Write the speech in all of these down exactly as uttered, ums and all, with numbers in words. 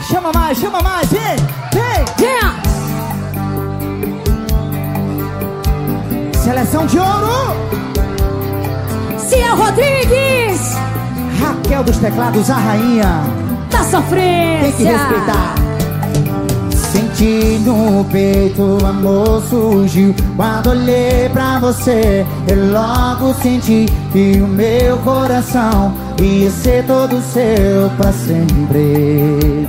Chama mais, chama mais, vem, vem, vem. Seleção de ouro. Cia Rodrigues. Raquel dos teclados, a rainha da sofrência. Tem que respeitar. Senti no peito, o amor surgiu quando olhei pra você. Eu logo senti que o meu coração ia ser todo seu pra sempre.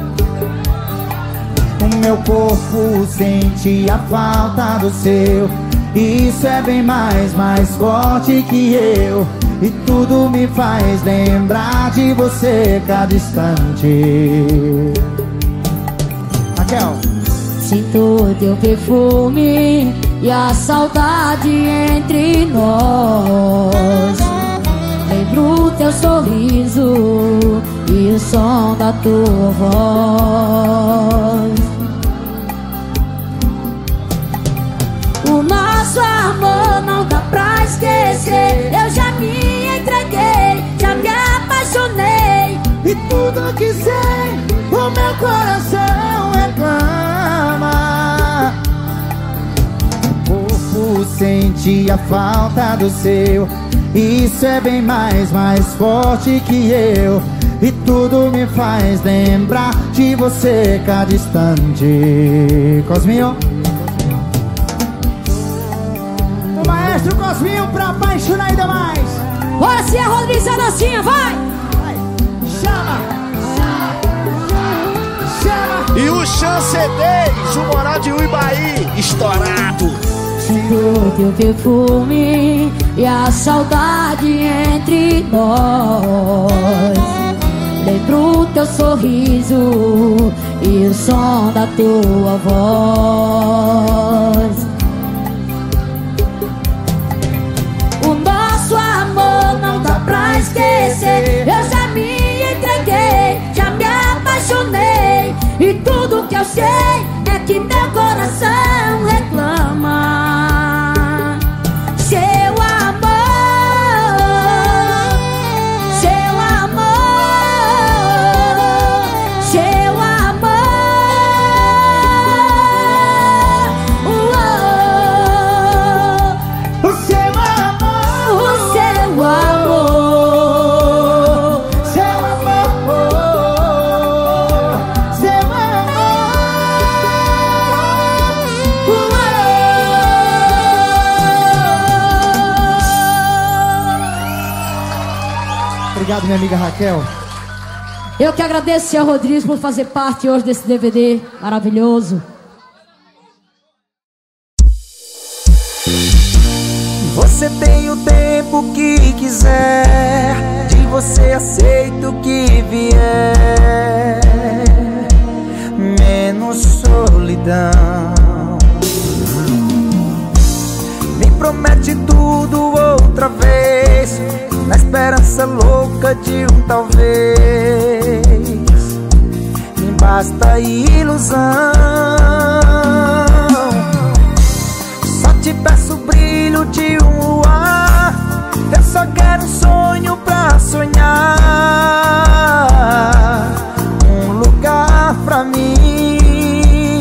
O meu corpo sente a falta do seu. Isso é bem mais, mais forte que eu. E tudo me faz lembrar de você cada instante. Raquel. Sinto teu perfume e a saudade entre nós. Lembro teu sorriso e o som da tua voz. O nosso amor não dá pra esquecer. Eu já me entreguei, já me apaixonei. E tudo que sei, o meu coração reclama. O corpo sente a falta do seu. Isso é bem mais, mais forte que eu. E tudo me faz lembrar de você cada instante. Cosminho. O maestro Cosminho pra apaixonar ainda mais. Bora, Cia Rodrigues, a dancinha, vai! Vai. Chama! Chama! E o Chance dez, o Moral de Uibaí, estourado. Sinto teu perfume e a saudade entre nós. Lembro teu sorriso e o som da tua voz. O nosso amor não dá pra esquecer. Eu já me entreguei, já me apaixonei. E tudo que eu sei é que meu coração reclama. Seu amor, seu amor, seu amor. O seu amor, O seu amor, seu amor, seu amor. Obrigado, minha amiga Raquel. Eu que agradeço, Cia Rodrigues, por fazer parte hoje desse D V D maravilhoso. Você tem o tempo que quiser, de você aceito o que vier, menos solidão. Me promete tudo outra vez, na esperança louca de um talvez. Me basta ilusão. Só te peço o brilho de um luar. Eu só quero um sonho pra sonhar, um lugar pra mim.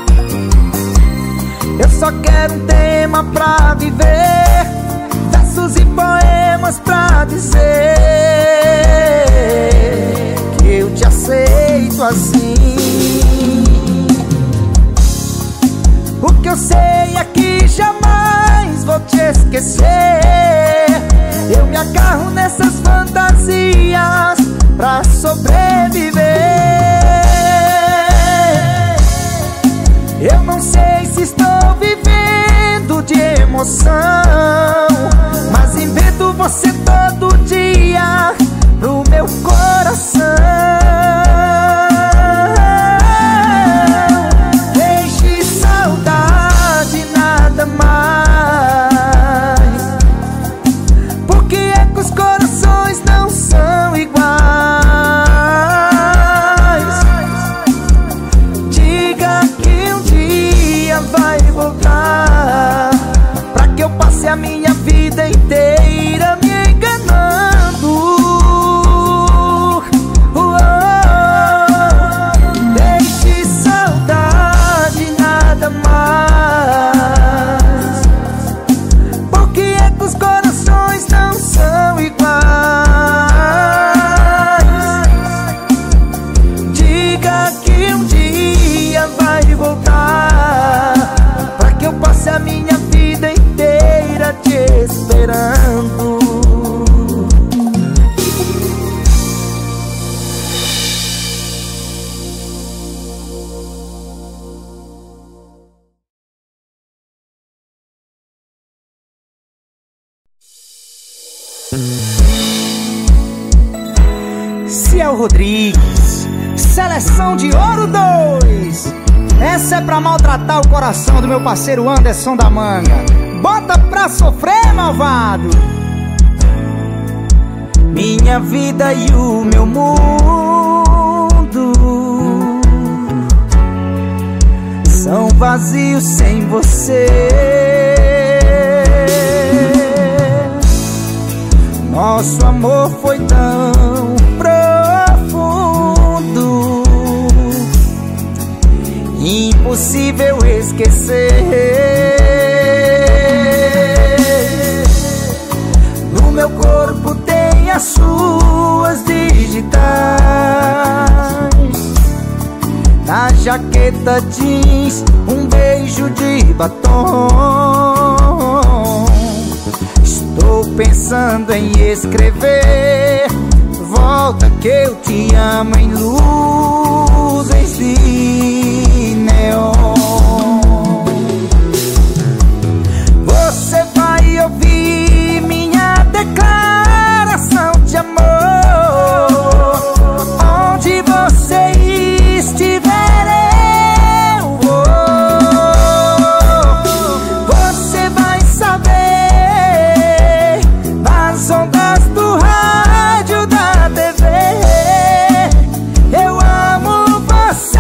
Eu só quero um tema pra viver, versos e poemas pra dizer que eu te aceito assim. O que eu sei é que jamais vou te esquecer. Eu me agarro nessas fantasias pra sobreviver. Eu não sei se estou vivendo de emoção, mas invento você todo dia pro meu coração. Deixe saudade, nada mais. Por que é que os corações não são iguais? Diga que um dia vai voltar, pra que eu passe a minha vida inteira me enganando. Jura que um dia vai voltar, pra que eu passe a minha vida inteira te esperando. Ciel Rodrigues, Seleção de Ouro dois. Essa é pra maltratar o coração do meu parceiro Anderson da Manga. Bota pra sofrer, malvado. Minha vida e o meu mundo são vazios sem você. Nosso amor foi tão profundo, impossível esquecer. No meu corpo tem as suas digitais, na jaqueta jeans um beijo de batom. Estou pensando em escrever: volta que eu te amo, em luzes de neon. Você vai ouvir minha declaração de amor. Onde você estiver eu vou. Você vai saber das ondas do rádio, da T V. Eu amo você.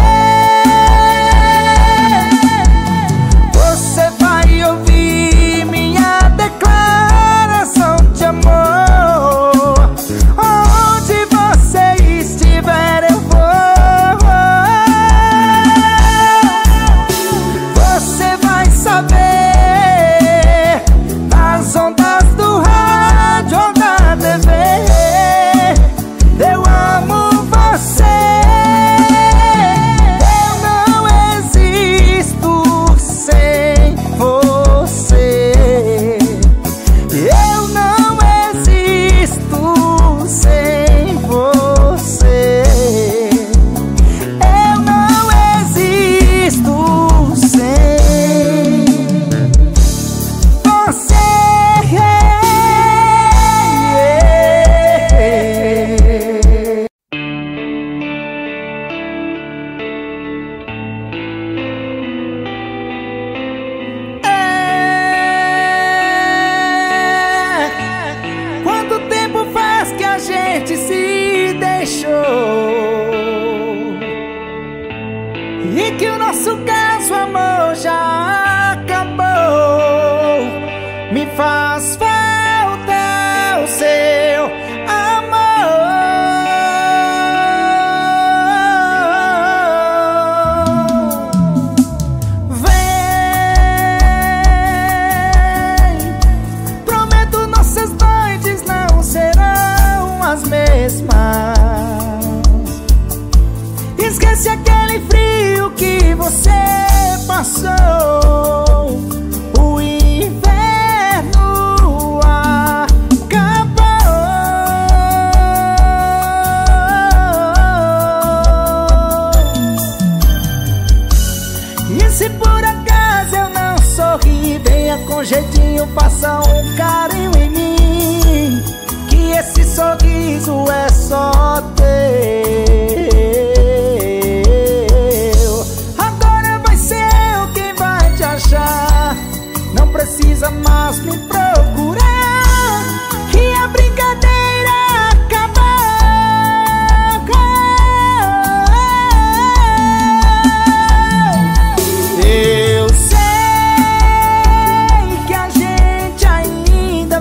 Você vai ouvir minha declaração de amor. Onde você estiver eu vou. Você vai saber das ondas do rádio ou da T V. Eu amo você. Eu não existo sem você. Eu não existo sem você. Eu não existo sem você. Quanto tempo faz que a gente se deixou e que o nosso caso, amor, já acabou. Me faz falta o seu amor. Vem, prometo nossas noites não serão as mesmas. Esquece aquele frio que você passou. O inverno acabou. E se por acaso eu não sorri, venha com jeitinho, faça um carinho em mim, que esse sorriso é só teu. Agora vai ser eu quem vai te achar. Não precisa mais me procurar, que a brincadeira acabou. Eu sei que a gente ainda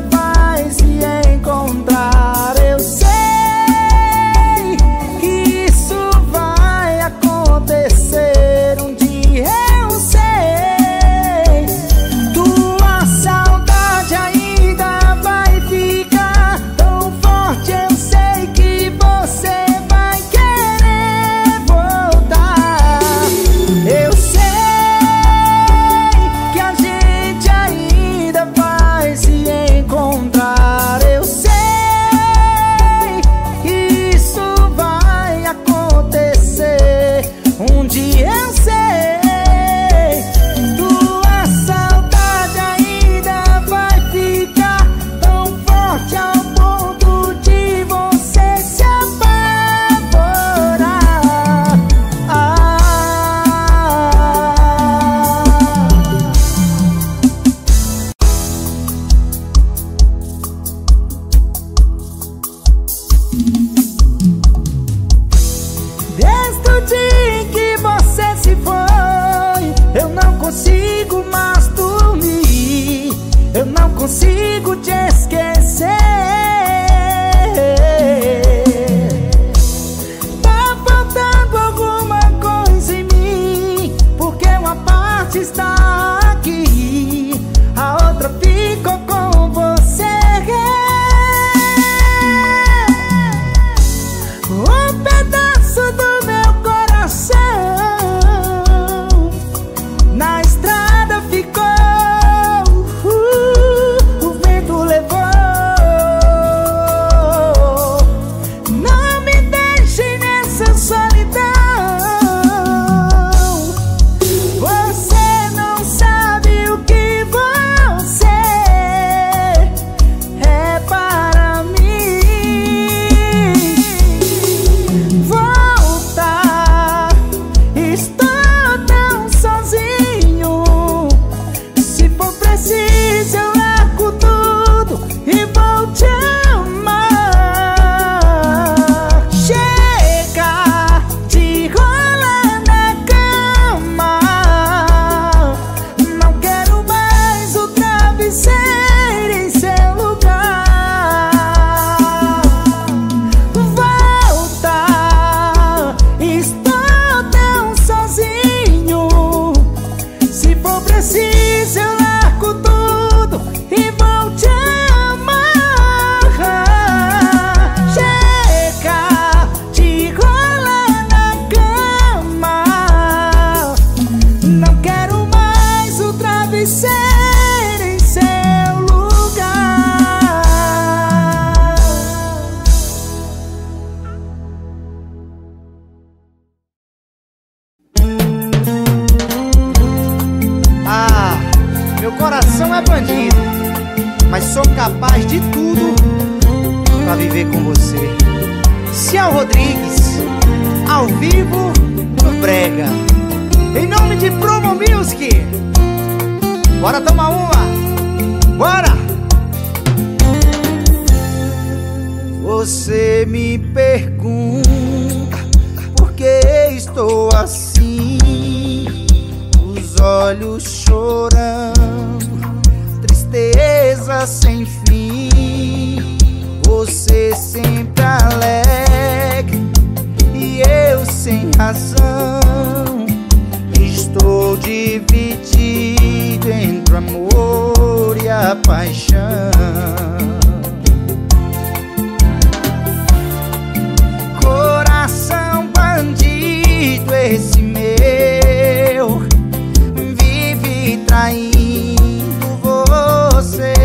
Um dia eu sei, tua saudade ainda vai ficar tão forte ao ponto de você se apavorar. Ah. Desde o dia que você se foi, eu não consigo mais dormir, eu não consigo te esquecer. Tá faltando alguma coisa em mim, porque uma parte está aqui, a outra ficou com você. Um pedaço do meu coração na estrada ficou, uh, o vento levou. Não me deixe nessa solidão. Você não sabe o que você é para mim. Volta, estou tão sozinho. Se for preciso eu largo tudo e vou te amar. Chega de rolar na cama, não quero mais o travesseiro em seu lugar. Volta, estou tão sozinho. Se for preciso eu largo tudo e vou te amar. Chega de rolar na cama, não quero mais o travesseiro em seu lugar. Ah, meu coração é bandido, mas sou capaz de tudo pra viver com você. Ciel Rodrigues, ao vivo no Brega, em nome de Promo Music. Bora tomar uma, bora! Você me pergunta por que estou assim, os olhos chorando, tristeza sem fim. Você sempre alegre e eu sem razão. Estou dividido entre o amor e a paixão. Coração bandido esse meu, vive traindo você.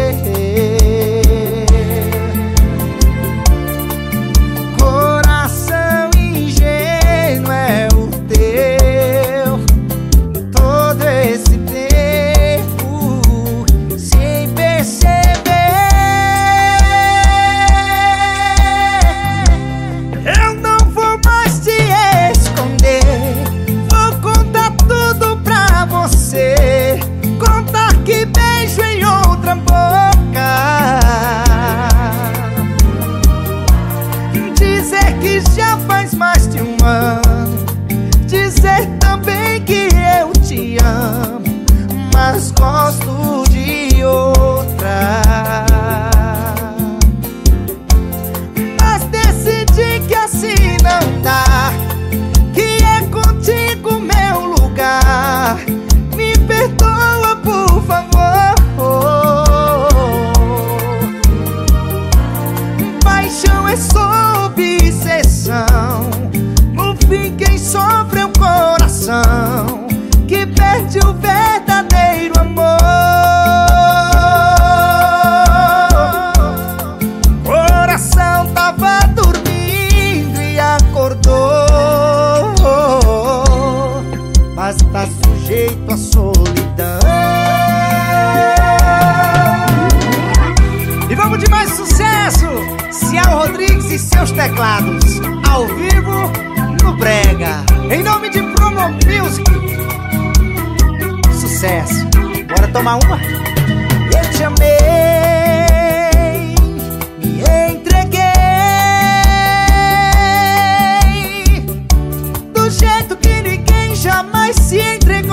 Coração ingênuo é o teu, todo esse tempo sem perceber. aceito a solidão. E vamos de mais sucesso, Cial Rodrigues e seus teclados, ao vivo no Brega, em nome de Promo Music. Sucesso, bora tomar uma? Eu te amei, me entreguei do jeito que ninguém jamais se entregou.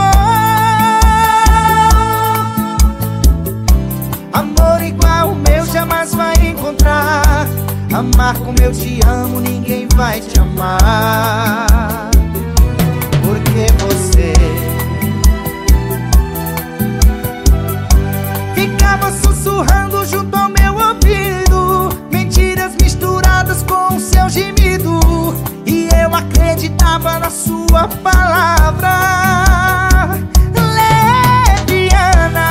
Amor igual o meu jamais vai encontrar. Amar como eu te amo ninguém vai te amar. Porque você ficava sussurrando junto ao meu ouvido, mentiras misturadas com o seu gemido, e eu acreditava na sua palavra. Leviana,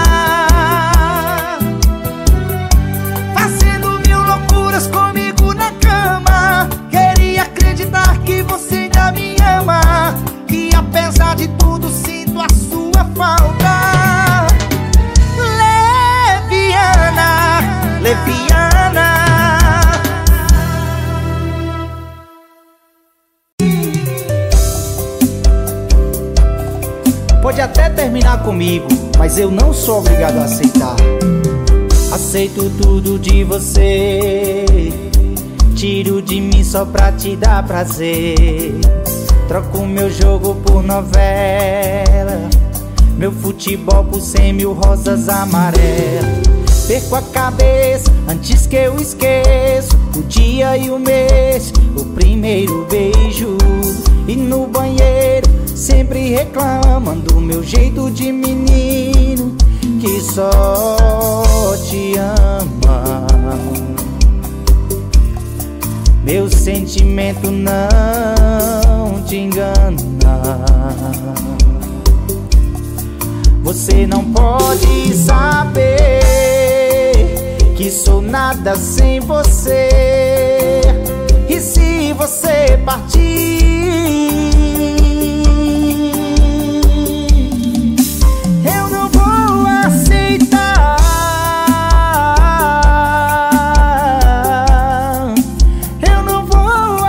fazendo mil loucuras comigo na cama. Queria acreditar que você ainda me ama, que apesar de tudo sinto a sua falta. Leviana, Leviana. Pode até terminar comigo, mas eu não sou obrigado a aceitar. Aceito tudo de você, tiro de mim só pra te dar prazer. Troco meu jogo por novela, meu futebol por cem mil rosas amarelas. Perco a cabeça antes que eu esqueça o dia e o mês, o primeiro beijo. E no banheiro sempre reclamando do meu jeito de menino que só te ama. Meu sentimento não te engana. Você não pode saber que sou nada sem você. E se você partir, eu não vou aceitar. Eu não vou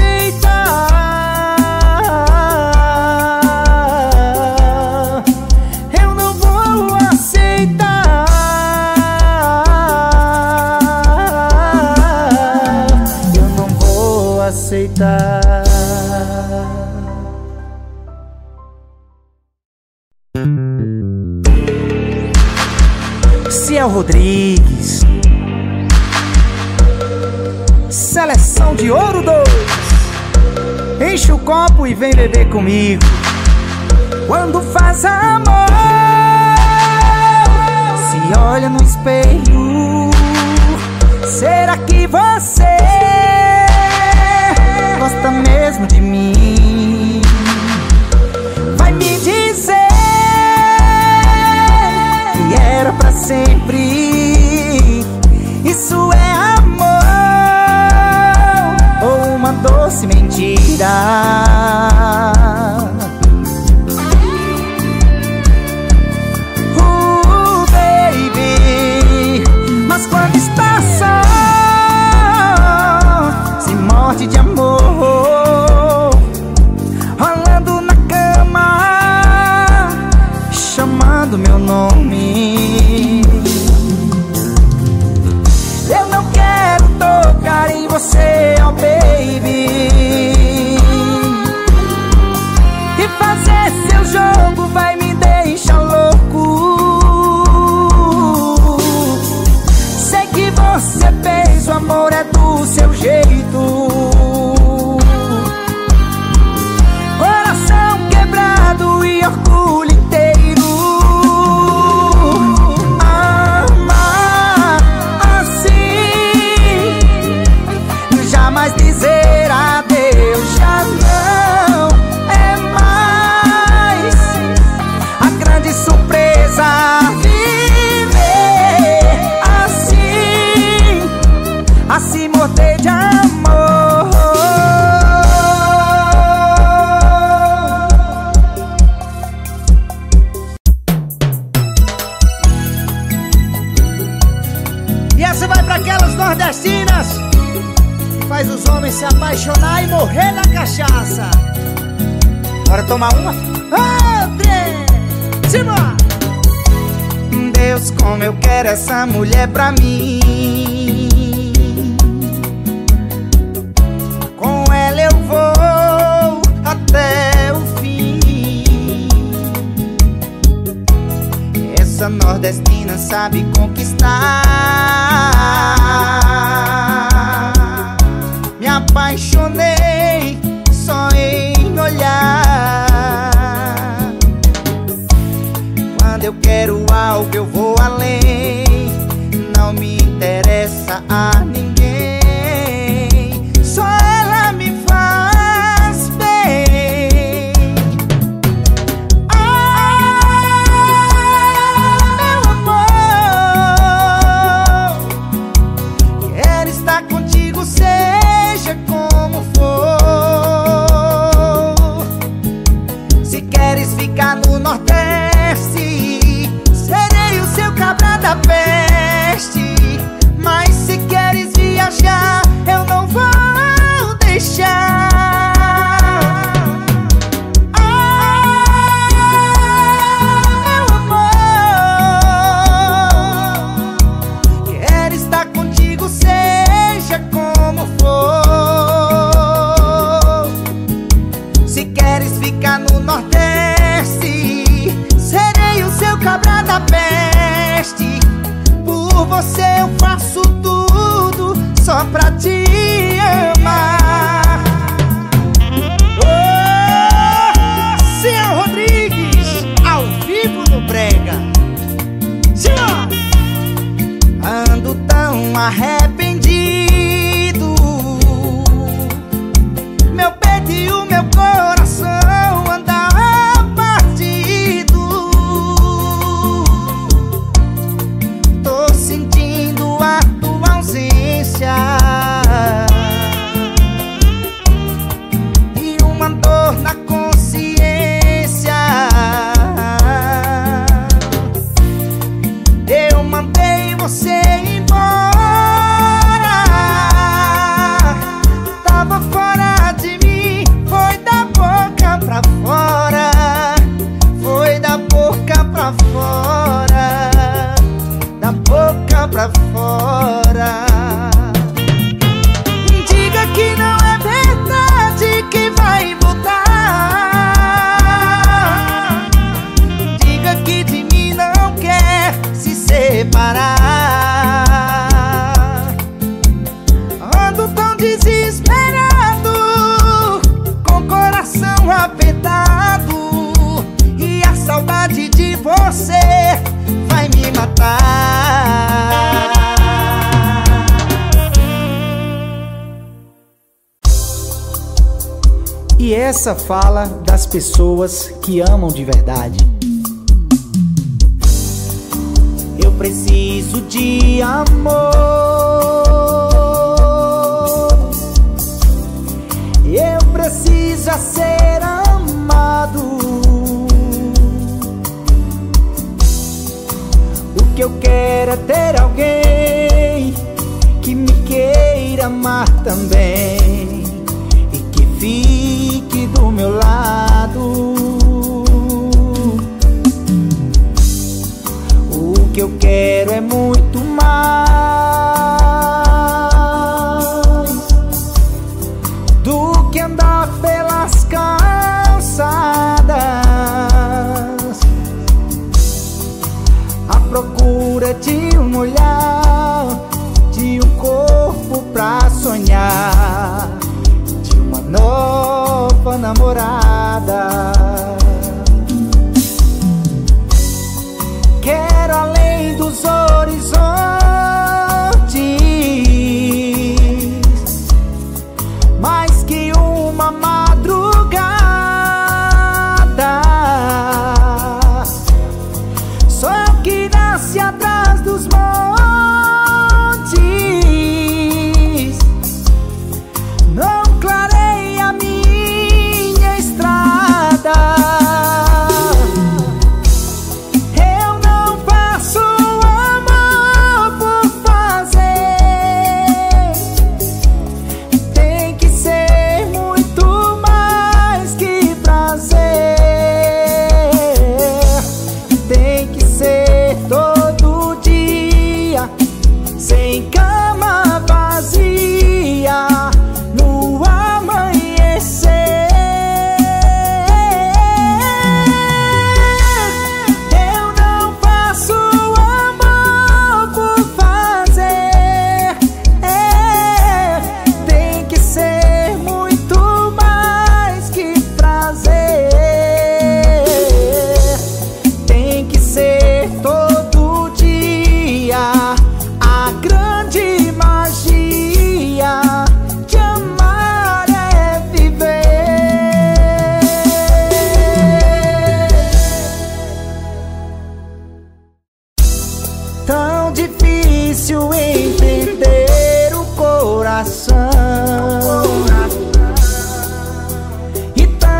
aceitar. Eu não vou aceitar. Eu não vou aceitar. Cial Rodrigues, Seleção de Ouro dois. Enche o copo e vem beber comigo. Quando faz amor, se olha no espelho, será que você gosta mesmo de mim? Vai me dizer que era pra sempre. Isso é amor ou uma doce mentira? Uh, baby, mas quando está só, se morde de amor, rolando na cama, chamando meu nome. Eu não quero tocar em você, oh baby. Bora tomar uma? Um, três, simbora! Deus, como eu quero essa mulher pra mim. Com ela eu vou até o fim. Essa nordestina sabe conquistar. Me apaixonei só em olhar. Quando eu quero algo eu vou além. Não me interessa a ninguém. Só ela me faz bem. Ah, meu amor, quero estar contigo, seja como for. Se queres ficar no Nordeste, serei o seu cabra da peste. Mas se queres viajar, eu não vou deixar. Ah, meu amor, quero estar contigo, seja como for. Se queres ficar no Nordeste, serei o seu cabra da peste. Por você eu faço tudo, só pra te amar. Oh, Cian Rodrigues, ao vivo no Brega. Senhor! Ando tão arrependido, meu peito e o meu coração andam partido. Tô sentindo a tua ausência e uma dor na consciência. Eu mandei você embora, tava fora de mim. Foi da boca pra fora, foi da boca pra fora, da boca pra fora. Diga que não é verdade que vai voltar. Diga que de mim não quer se separar. Ando tão desesperado, com coração apertado, e a saudade de você vai me matar. E essa fala das pessoas que amam de verdade. Eu preciso de amor, eu preciso ser amado. O que eu quero é ter alguém que me queira amar também e que fique do meu lado. O que eu quero é muito mais do que andar pelas calçadas à procura de um olhar, de um corpo pra sonhar, de uma nova namorada. Quero além dos horizontes, mais que uma madrugada. Sou eu que nasce atrás dos montes, não clarei a minha estrada.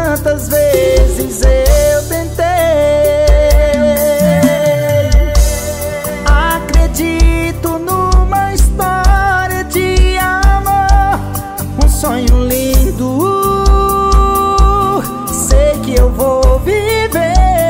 quantas vezes eu tentei. Acredito numa história de amor, um sonho lindo. Sei que eu vou viver.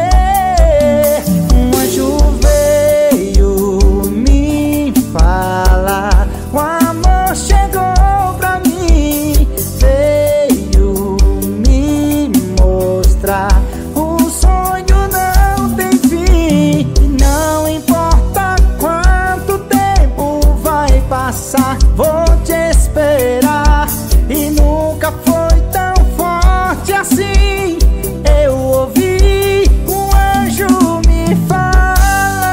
Um anjo veio me falar, o amor chegou pra mim, veio me mostrar. O sonho não tem fim. Não importa quanto tempo vai passar, vou te esperar. E nunca foi tão forte assim. Eu ouvi um anjo me falar.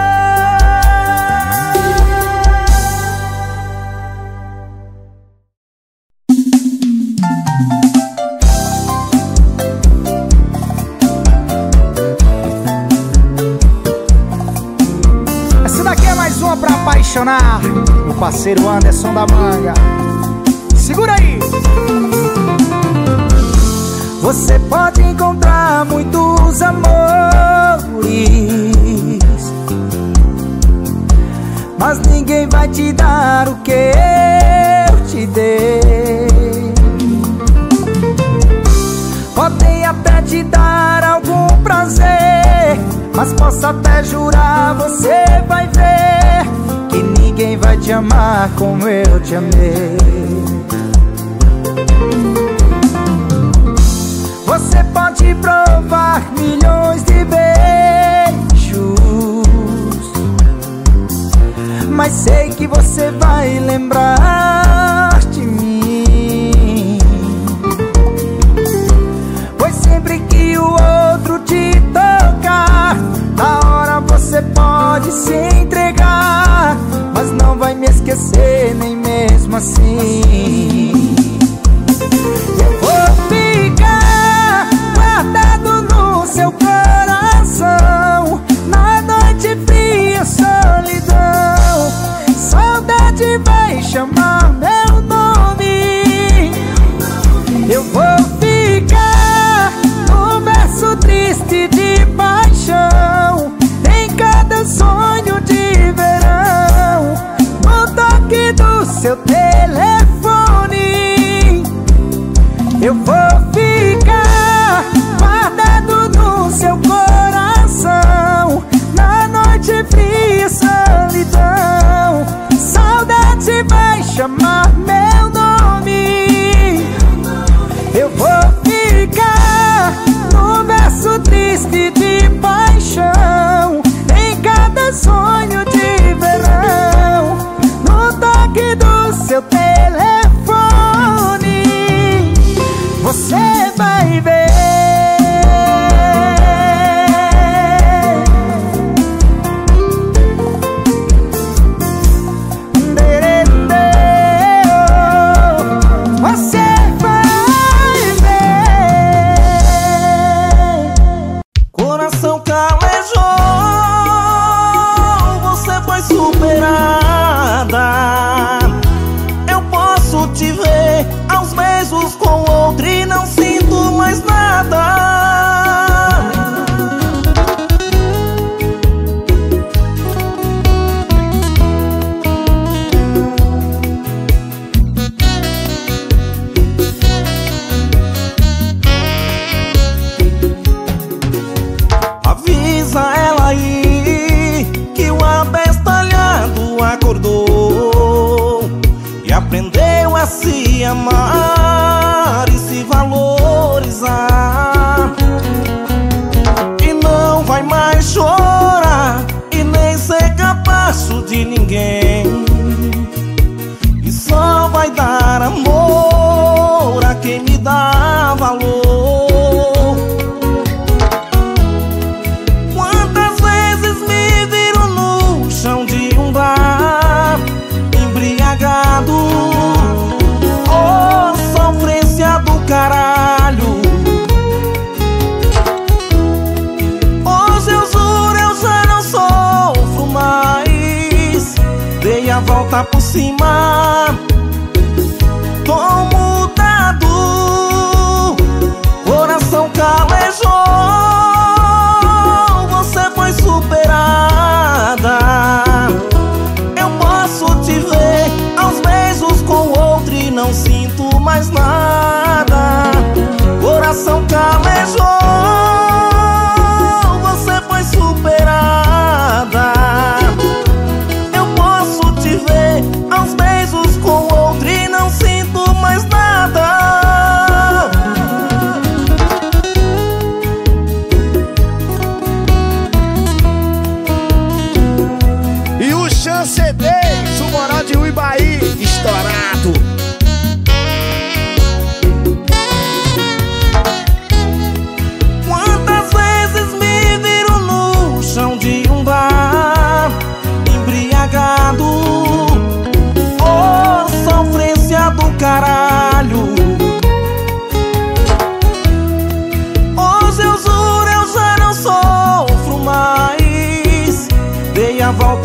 Essa daqui é mais uma pra apaixonar o parceiro Anderson da Manga. Segura aí! Você pode encontrar muitos amores, mas ninguém vai te dar o que eu te dei. Podem até te dar algum prazer, mas posso até jurar, você vai ver que ninguém vai te amar como eu te amei. Você pode provar milhões de beijos, mas sei que você vai lembrar de mim. Pois sempre que o outro te tocar, na hora você pode se entregar, mas não vai me esquecer nem mesmo assim. Eu vou ficar guardado no seu coração, na noite fria, solidão. Saudade vai chamar meu nome. Eu vou ficar no verso triste de paixão, em cada sonho de verão, no toque do seu telefone. Eu vou ficar guardado no seu coração, na noite fria, solidão. Saudade vai chamar meu nome. Eu vou ficar no verso triste de paixão, em cada sonho de verão, no toque do seu telefone. Você vai ver. Você vai ver. Coração calejou, você foi superada. Eu posso te ver aos beijos com outro e não sinto mais nada. Avisa ela aí que o abestalhado acordou e aprendeu a se amar e se valorizar. E não vai mais chorar e nem ser capacho de ninguém, e só vai dar amor a quem me dá valor. Quantas vezes me viram no chão de um bar, embriagado, oh, sofrência do caralho. Hoje eu juro, eu já não sofro mais. Dei a volta por cima, tô mudado. Coração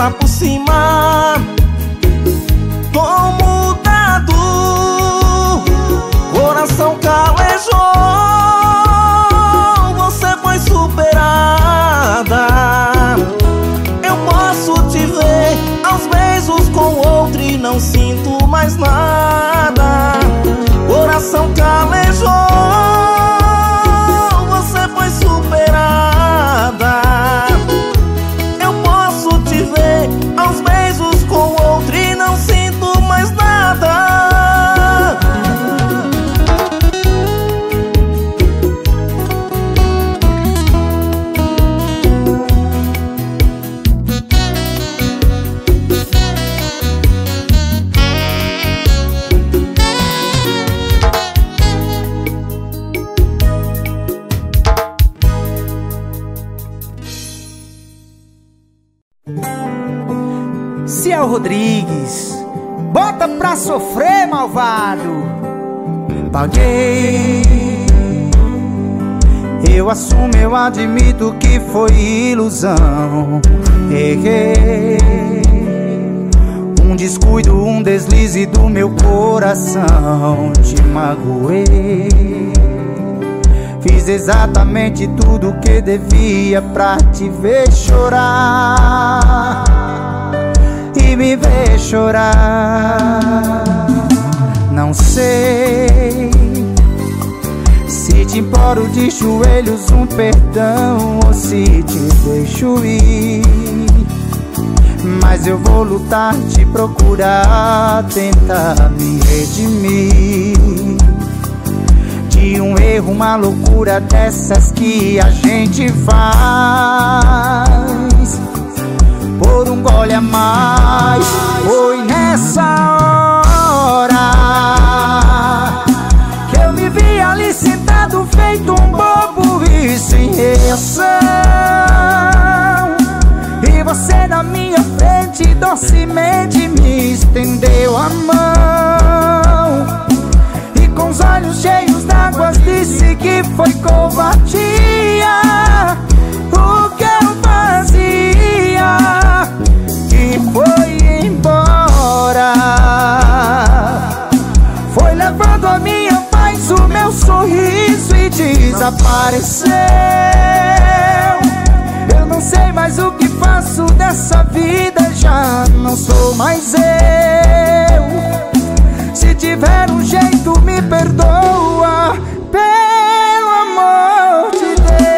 lá por cima. Tô mudado, coração calejou, você foi superada. Eu posso te ver aos beijos com outro e não sinto mais nada. Coração calejou, você foi superada. Eu posso te ver aos beijos com outro e não sinto mais nada. Ciel Rodrigues, bota pra sofrer, malvado. Paguei, eu assumo, eu admito que foi ilusão. Errei, um descuido, um deslize do meu coração. Te magoei, fiz exatamente tudo o que devia pra te ver chorar e me ver chorar. Não sei se te imploro de joelhos um perdão ou se te deixo ir, mas eu vou lutar, te procurar, tentar me redimir de um erro, uma loucura dessas que a gente faz por um gole a mais. Foi nessa hora que eu me vi ali sentado feito um bobo e sem reação, e você na minha frente docemente me estendeu a mão e com os olhos cheios d'água disse que foi covardia o que eu fazia, e foi embora. Foi levando a minha paz, o meu sorriso e desapareceu. Eu não sei mais o que faço dessa vida, já não sou mais eu. Se tiver um jeito me perdoa, pelo amor de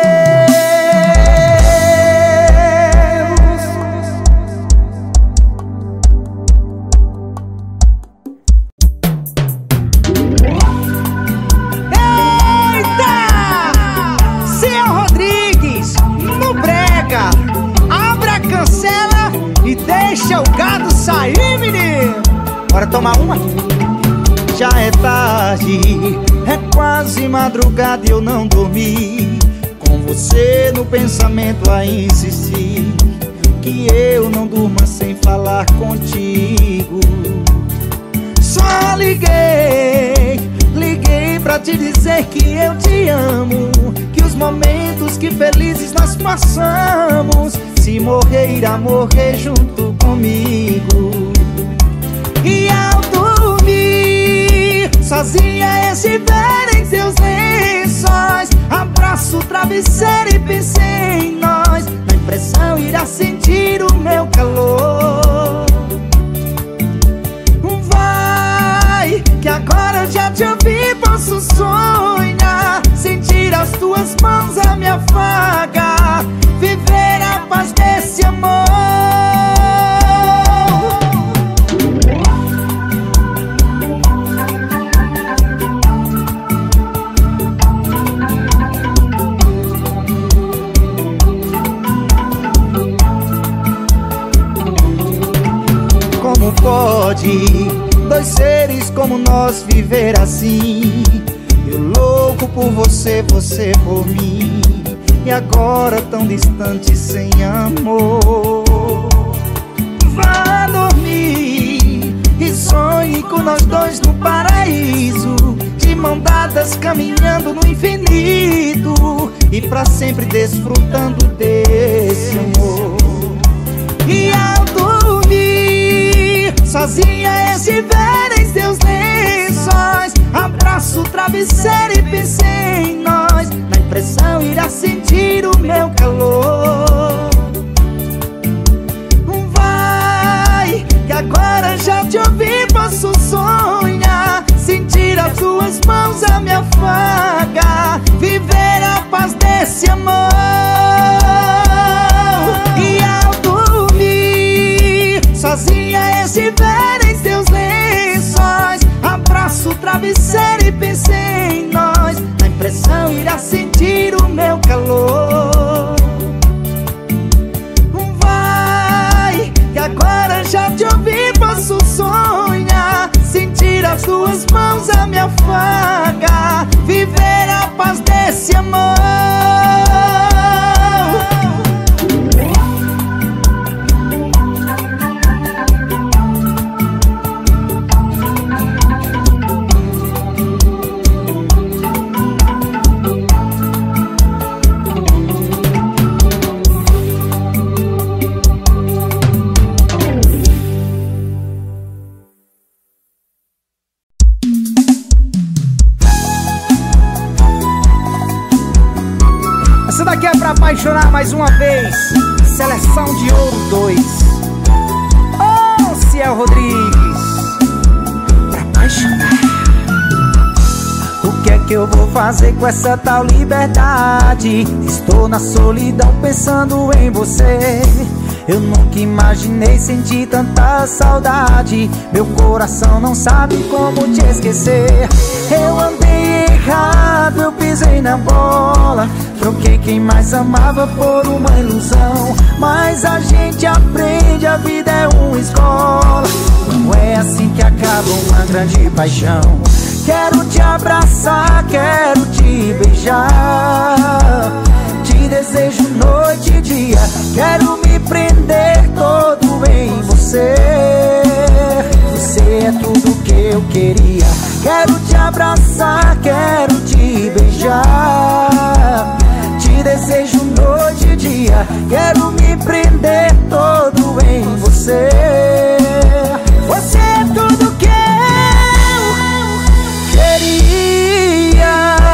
deixa o gado sair, menino. Bora tomar uma? Já é tarde, é quase madrugada e eu não dormi. Com você no pensamento a insistir que eu não durma sem falar contigo. Só liguei, liguei pra te dizer que eu te amo, que os momentos que felizes nós passamos, se morrer irá morrer junto comigo. E ao dormir sozinha estiver em teus lençóis, abraço o travesseiro e pensei em nós. Na impressão irá sentir o meu calor. Vai, que agora eu já te ouvi, posso sonhar, sentir as tuas mãos a me afagar, viver a paz desse amor. Como pode dois seres como nós viver assim? Eu louco por você, você por mim, e agora tão distante sem amor. Vá dormir e sonhe com nós dois no paraíso, de mão dadas caminhando no infinito, e pra sempre desfrutando desse amor. E ao sozinha estiver em seus lençóis. Abraço o travesseiro e pense em nós, na impressão irá sentir o meu calor. Vai, que agora já te ouvi, posso sonhar, sentir as tuas mãos a me afagar, viver a paz desse amor. E ao dormir, sozinha estiver em seus lençóis, abraço o travesseiro e pense em nós, na impressão irá sentir o meu calor. Vai, que agora já te ouvi, posso sonhar, sentir as tuas mãos a me afagar, viver a paz desse amor. Essa daqui é pra apaixonar mais uma vez. Seleção de Ouro dois. Oh, Ciel Rodrigues. Pra apaixonar. O que é que eu vou fazer com essa tal liberdade? Estou na solidão pensando em você. Eu nunca imaginei sentir tanta saudade. Meu coração não sabe como te esquecer. Eu andei errado, eu pisei na bola, troquei quem mais amava por uma ilusão. Mas a gente aprende, a vida é uma escola. Não é assim que acaba uma grande paixão. Quero te abraçar, quero te beijar, te desejo noite e dia. Quero me prender todo em você. Você é tudo que eu queria. Quero te abraçar, quero te beijar, te desejo noite e dia. Quero me prender todo em você. Você é tudo que eu queria.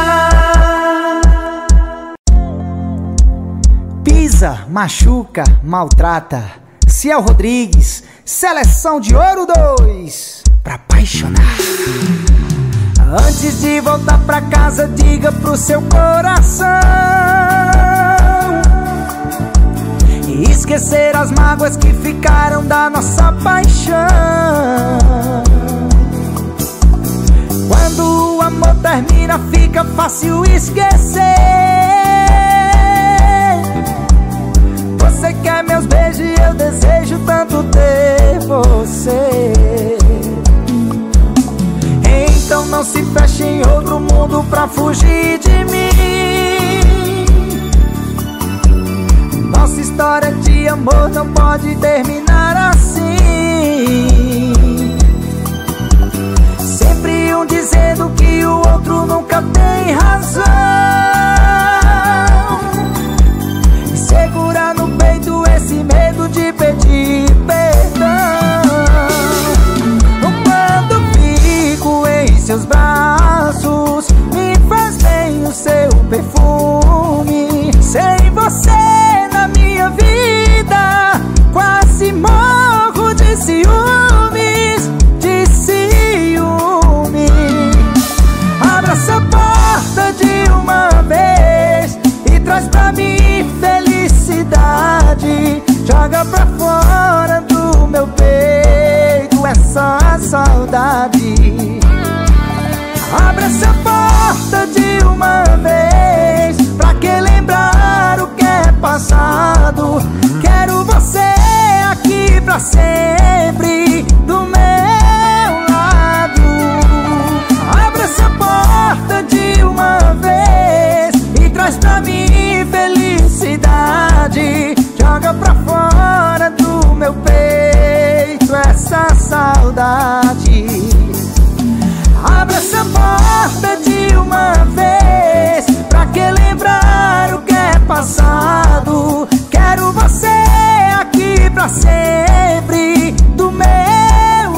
Pisa, machuca, maltrata. Ciel Rodrigues, Seleção de Ouro dois. Pra apaixonar. Antes de voltar pra casa, diga pro seu coração e esquecer as mágoas que ficaram da nossa paixão. Quando o amor termina, fica fácil esquecer. Você quer meus beijos e eu desejo tanto ter você. Então não se feche em outro mundo pra fugir de mim. Nossa história de amor não pode terminar assim. Sempre um dizendo que o outro nunca tem razão. E segurar no peito esse medo de pedir perdão. Seus braços me faz bem o seu perfume. Sem você na minha vida, quase morro de ciúmes, de ciúme. Abra essa porta de uma vez e traz pra mim felicidade. Joga pra fora do meu peito essa saudade. Abra essa porta de uma vez, pra que lembrar o que é passado. Quero você aqui pra sempre, do meu lado. Abra essa porta de uma vez e traz pra mim felicidade. Joga pra fora do meu peito essa saudade. Abra essa porta de uma vez, pra que lembrar o que é passado. Quero você aqui pra sempre, do meu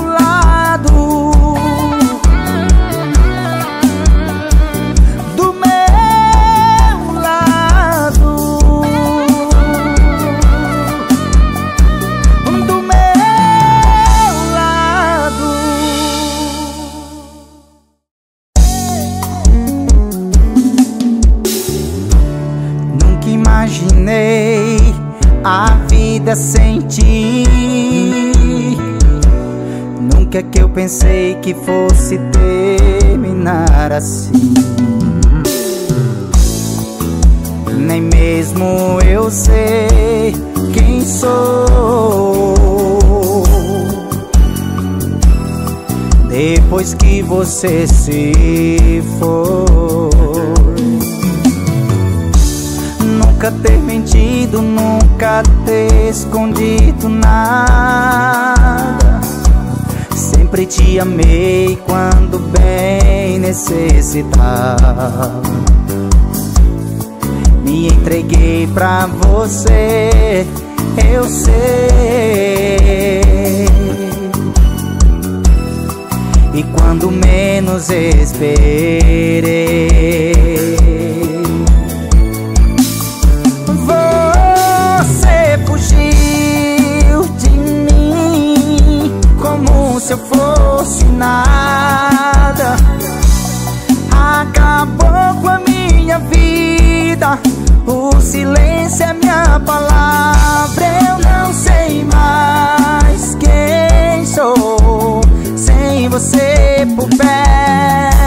imaginei a vida sem ti. Nunca que eu pensei que fosse terminar assim. Nem mesmo eu sei quem sou depois que você se foi. Nunca ter mentido, nunca ter escondido nada. Sempre te amei quando bem necessitava. Me entreguei pra você, eu sei. E quando menos esperei, você fugiu de mim como se eu fosse nada. Acabou com a minha vida. O silêncio é minha palavra. Eu não sei mais quem sou sem você por perto.